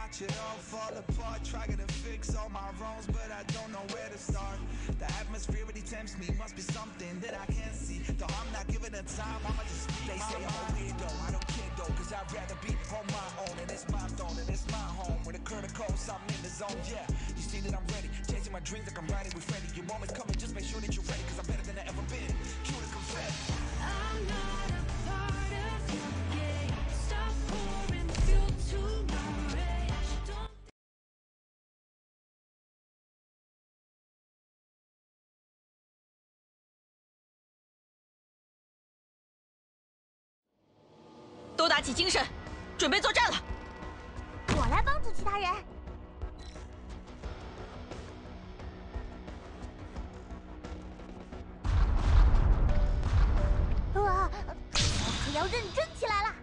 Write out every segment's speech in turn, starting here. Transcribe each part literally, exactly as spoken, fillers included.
watch it all fall apart. Trying to fix all my wrongs, but I don't know where to start. The atmosphere really tempts me, must be something that I can't see. Though I'm not giving it time, I'ma just speak. They say I'm a weirdo, I don't care though, cause I'd rather be on my own. And it's my throne, and it's my home. When the curtain calls, I'm in the zone, yeah. You see that I'm ready, chasing my dreams like I'm riding with Freddy. Your moment's coming, just make sure that you're ready, cause I'm better than I ever been. Cute as confetti. I'm not a part of your game. Stop pouring fuel to my rage. Don't 都打起精神，准备作战了。 我来帮助其他人。哇，我可要认真起来了。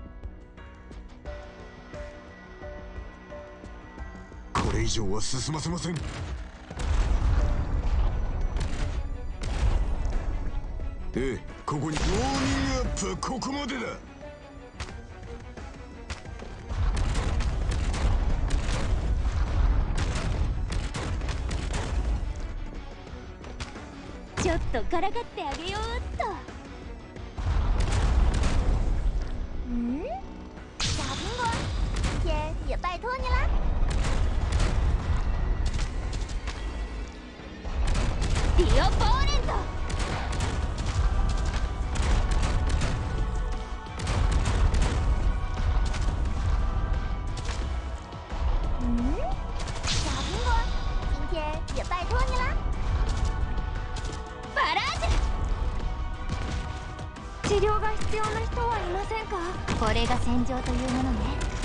これ以上は進ませません。ええ、ここに。ウォーミングアップはここまでだ。 ちょっとからかってあげようっと。嗯，小苹果，今天也拜托你啦。ディオポーレント。嗯，小苹果，今天也拜托你啦。 治療が必要な人はいませんか？これが戦場というものね。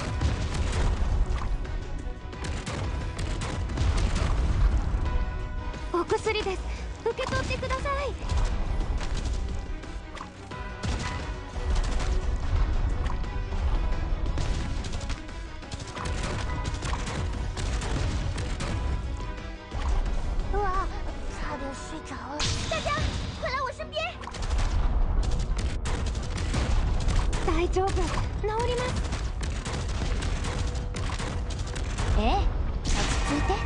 お薬です。受け取ってください。哇，差点睡着了。大家，快来我身边！ 大丈夫、治ります。ええ、落ち着いて。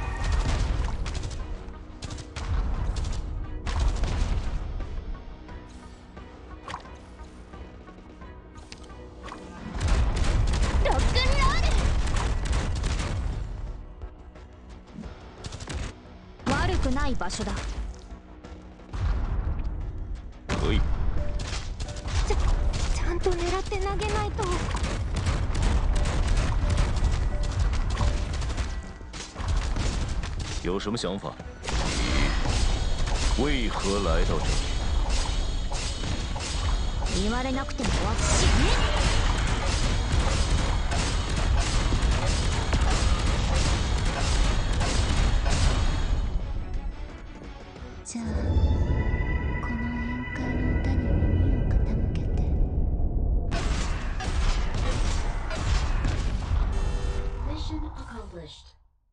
ロックンロール。悪くない場所だ。 おい。 ちゃんと狙って投げないと。 有什么想法？为何来到这里？ 言われなくてもわかる。じゃあ、この宴会の歌に耳を傾けて。 Mission accomplished.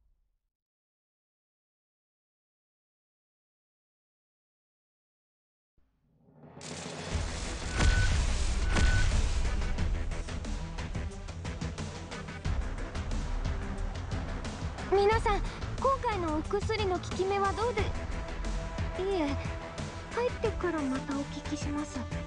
皆さん、今回のお薬の効き目はどうで？いえ、帰ってからまたお聞きします。